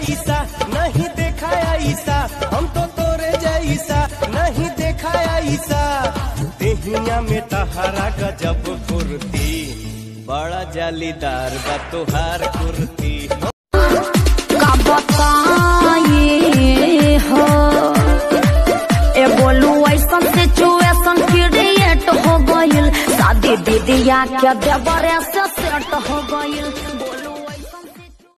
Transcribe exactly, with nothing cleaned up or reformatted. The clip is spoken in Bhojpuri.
जैसा नहीं देखा ऐसा, हम तो तोरे जैसा नहीं देखा ऐसा। देहिया में तहारा गजब कुर्ती, बड़ा जालीदार बा तुहार कुर्ती। का बताए हो ए बोलू ऐसा सिचुएशन क्रिएट हो गइल, शादी दीदिया के देवरे से सेट हो गइल।